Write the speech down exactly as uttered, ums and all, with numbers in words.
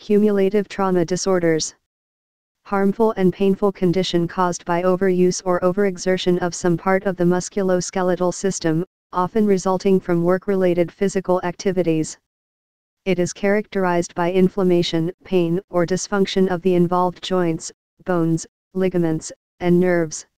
Cumulative trauma disorders. Harmful and painful condition caused by overuse or overexertion of some part of the musculoskeletal system, often resulting from work-related physical activities. It is characterized by inflammation, pain, or dysfunction of the involved joints, bones, ligaments, and nerves.